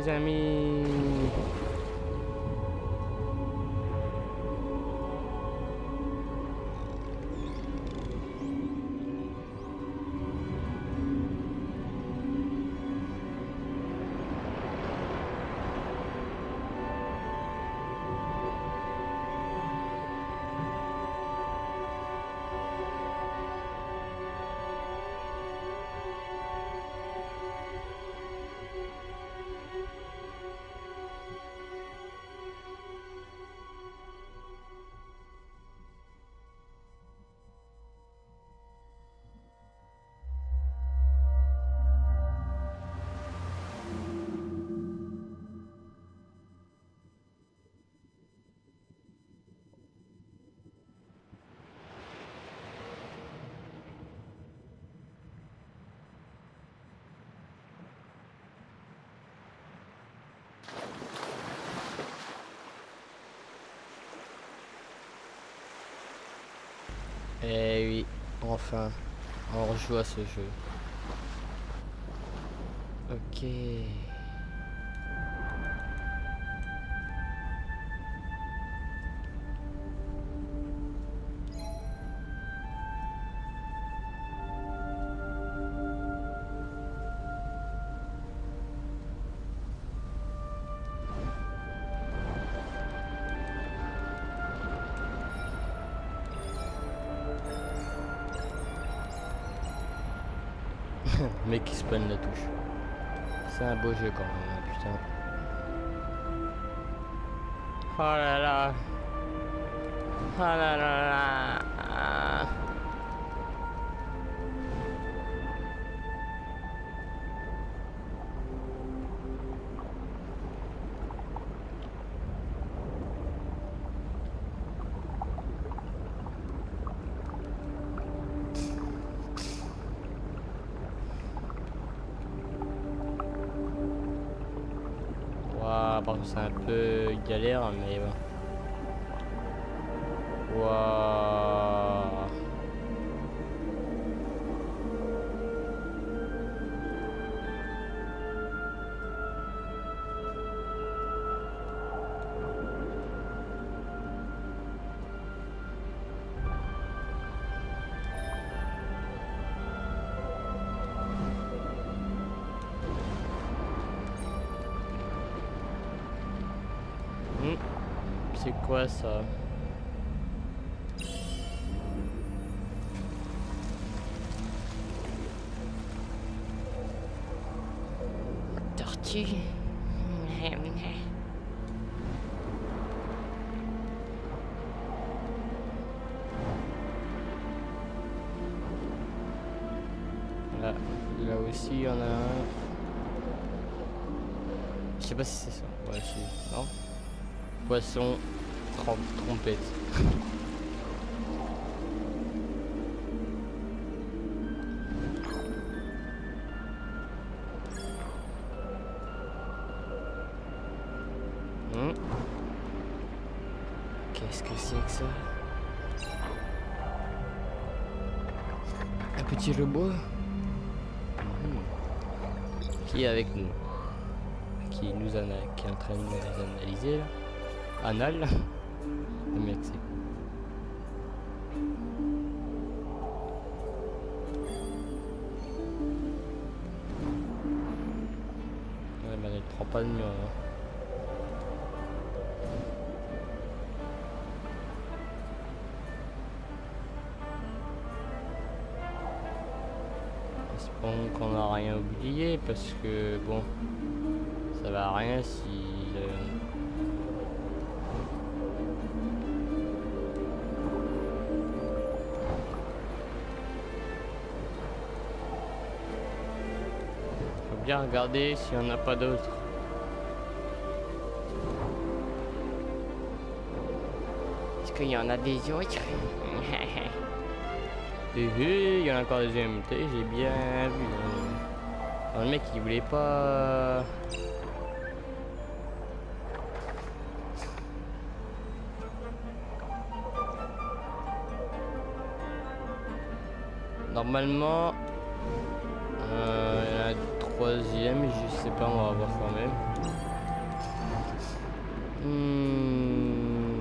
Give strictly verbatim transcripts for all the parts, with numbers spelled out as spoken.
les amis. Eh oui, enfin, on rejoue à ce jeu. Ok. Mec qui spawn la touche. C'est un beau jeu quand même, hein, putain. Oh là là. Oh là là là. Par contre c'est un peu galère mais bon. Waouh. C'est quoi ça? Tortue. Là, là aussi il y en a un. Je sais pas si c'est ça. Ouais, si. Non. Poisson, trom trompette. hmm. Qu'est-ce que c'est que ça? Un petit robot hmm. qui est avec nous, qui nous ana qui est en train de nous analyser là. Anal. Le mec c'est. Ouais mais elle prend pas de mur hein. Espérons qu'on n'a rien oublié parce que bon ça va à rien si euh, bien regarder s'il n'y en a pas d'autres. Est-ce qu'il y en a des autres? Et il y en a encore des M T, j'ai bien vu. Alors, le mec il voulait pas. Normalement, euh, il y en a un troisième, je sais pas, on va voir quand même. Hmm.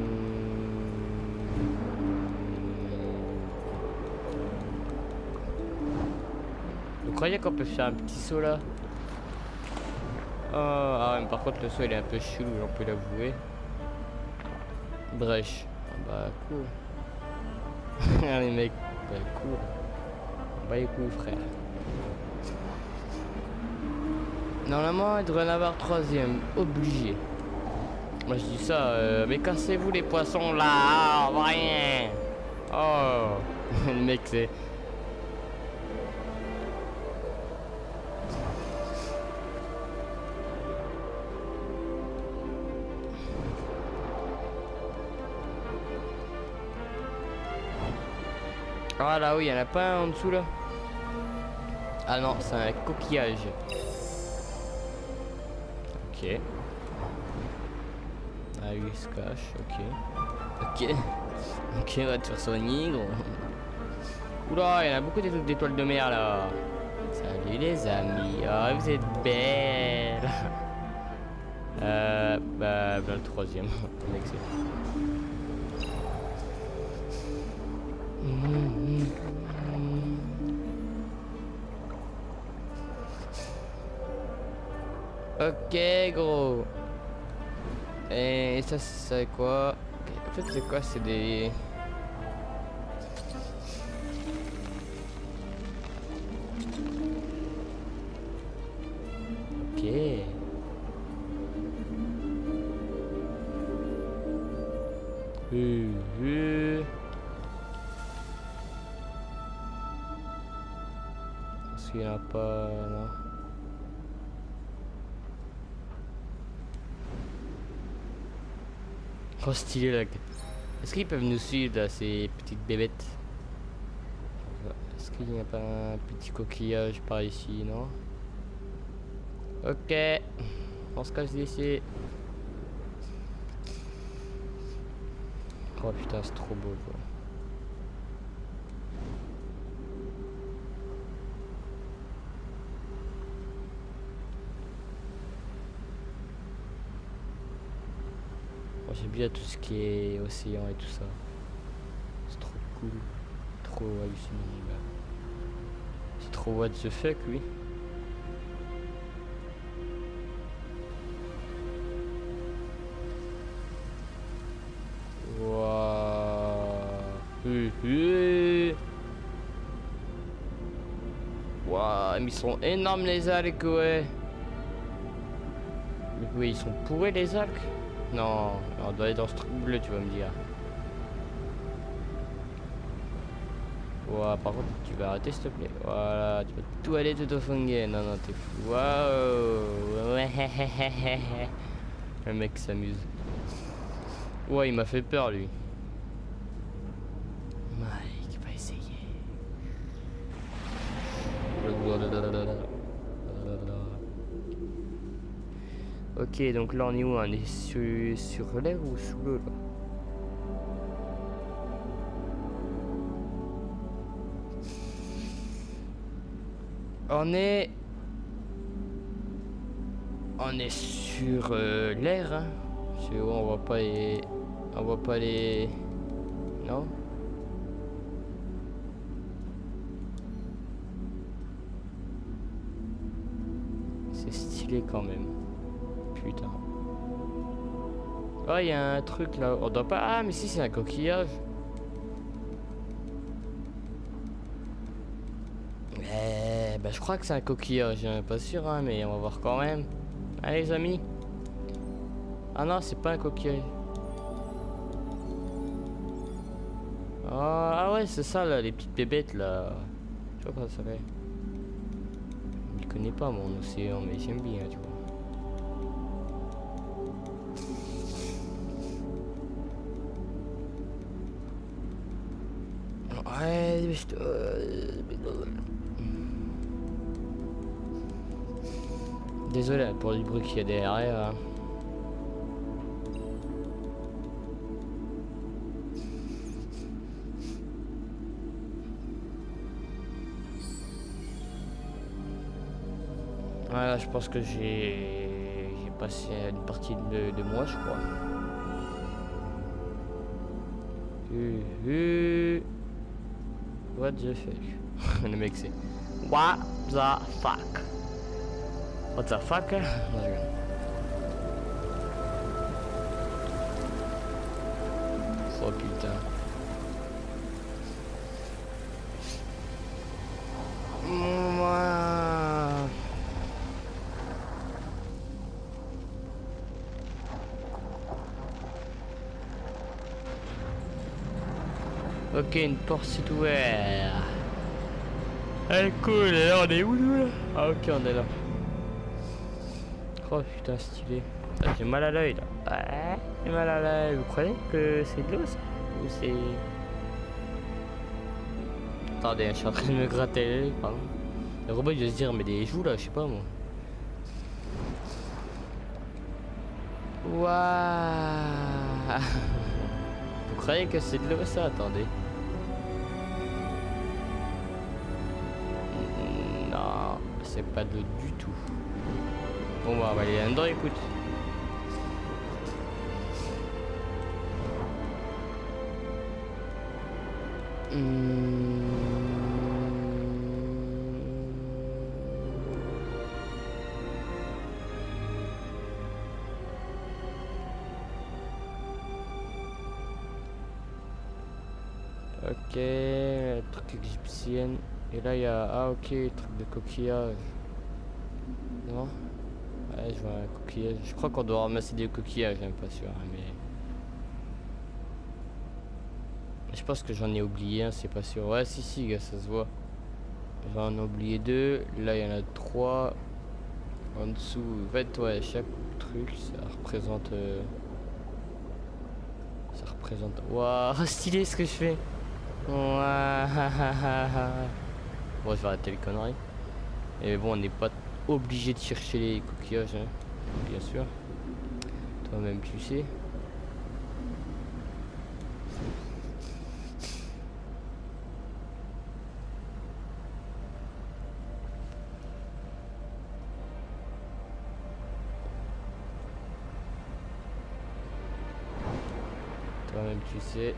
Vous croyez qu'on peut faire un petit saut là? Oh, ah ouais, mais par contre le saut il est un peu chelou, j'en peux l'avouer. Brèche. Ah bah cool. Les mecs, bah cool. Bah les couilles frère. Normalement il devrait en avoir troisième, obligé. Moi je dis ça, euh, mais cassez-vous les poissons là, ah, rien. Oh, le mec c'est... Ah là oui, il y en a pas un en dessous là. Ah non, c'est un coquillage. Ok. Ah oui, il se cache, ok. Ok. Ok, on va te faire soigner, gros. Oula, il y en a beaucoup des trucs d'étoiles de mer là. Salut les amis. Ah, vous êtes belles. Euh, bah, bah le troisième. Le mec, c'est... Ok, gros. Et ça, c'est quoi? En fait, c'est quoi? C'est des... Ok. Euh, euh. Parce qu'il n'y en a pas... Non. Oh stylé là. Est-ce qu'ils peuvent nous suivre là, ces petites bébêtes? Est-ce qu'il n'y a pas un petit coquillage par ici, non? Ok. On se cache d'ici. Oh putain, c'est trop beau quoi. J'aime bien tout ce qui est océan et tout ça. C'est trop cool. Trop hallucinant. C'est trop what the fuck, oui. Waouh. Euh, euh. Waouh, mais ils sont énormes les algues, ouais. Mais oui, ils sont pourris les algues. Non, on doit aller dans ce truc bleu, tu vas me dire. Ouah, par contre, tu vas arrêter s'il te plaît. Voilà, tu vas tout aller tout au fond. Non, non, t'es fou. Waouh. Le mec s'amuse. Ouais, il m'a fait peur, lui. Mike, va essayer. Ok, donc là, on est où? On est sur, sur l'air ou sous l'eau, là? On est... On est sur euh, l'air, hein. C'est où on voit pas les... On voit pas les... Non? C'est stylé quand même. Putain. Oh, il y a un truc là. On doit pas... Ah, mais si, c'est un coquillage. Eh, bah, je crois que c'est un coquillage. Hein. Pas sûr, hein, mais on va voir quand même. Allez, les amis. Ah non, c'est pas un coquillage. Oh, ah ouais, c'est ça, là, les petites bébêtes, là. Je sais pas comment ça s'appelle. Je connais pas mon océan, mais j'aime bien, tu vois. Ouais, je te... Désolé pour le bruit qu'il y a derrière. Voilà, je pense que j'ai... J'ai passer une partie de, de moi, je crois. Uh, uh. What the fuck? Le mec c'est What the fuck? What the fuck? Non, je rigole. Oh putain. Moi. Ok, une porte c'est ouverte. Elle cool, et là on est où nous là? Ah ok, on est là. Oh putain, stylé. Ah, j'ai mal à l'œil là. Ouais, j'ai mal à l'œil. Vous croyez que c'est de l'eau ça? Ou c'est... Attendez, je suis en train de me gratter l'œil, pardon. Le robot il doit se dire, mais des joues là, je sais pas moi. Waouh. Vous croyez que c'est de l'eau ça? Attendez. Non, c'est pas de l'eau du tout. Bon bah on va aller là-dedans, écoute. Mmh. Ok, truc égyptienne. Et là il y a... Ah ok, truc de coquillage. Non? Ouais, je vois un coquillage. Je crois qu'on doit ramasser des coquillages, hein, pas sûr, hein, mais... Je pense que j'en ai oublié un, c'est pas sûr. Ouais, si, si, gars, ça se voit. J'en ai oublié deux. Là, il y en a trois. En dessous, en fait, ouais, chaque truc, ça représente... Euh... Ça représente... Waouh, stylé ce que je fais. Waouh. Bon, je vais arrêter les conneries. Et bon, on n'est pas obligé de chercher les coquillages, hein, bien sûr. Toi-même, tu sais. Toi-même, tu sais.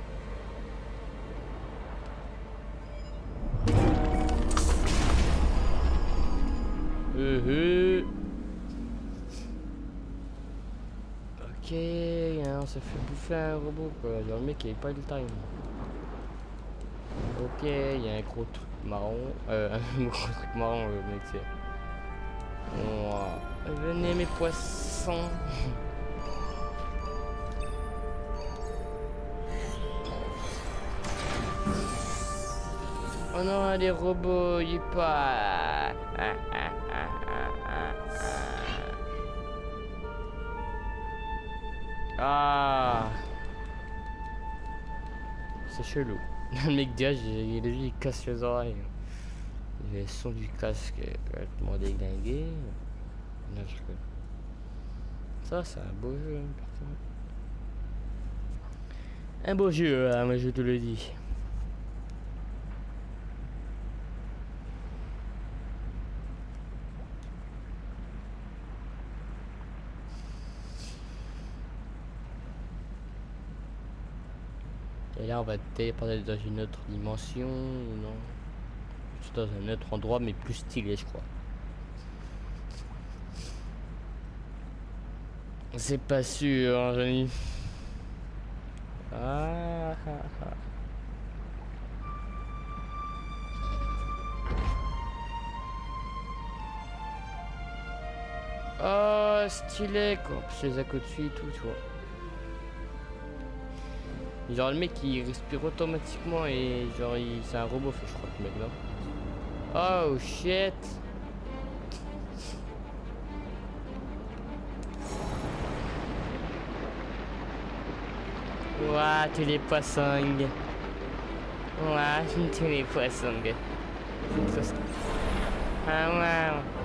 Euh, euh. Ok, hein, on s'est fait bouffer un robot quoi. Genre le mec il avait pas le time. Ok, il y a un gros truc marron. Euh, un gros truc marron, le mec c'est. Oh, venez mes poissons. Oh non, les robots, il est pas. Ah, ah, ah, ah, ah. Ah. C'est chelou. Le mec déjà, il il casse les oreilles. Le son du casque est complètement déglingué. Non, je rigole. Ça, c'est un beau jeu. Hein, un beau jeu, hein, moi je te le dis. Et là on va téléporter dans une autre dimension ou non? C'est dans un autre endroit mais plus stylé je crois. C'est pas sûr hein, Johnny. Ah, ah, ah. Oh stylé quoi. Je les à côté et tout tu vois. Genre le mec il respire automatiquement et genre il... c'est un robot je crois le mec là. Oh shit. Ouah tous les poissons. Ouah tous les poissons. Ah ouais.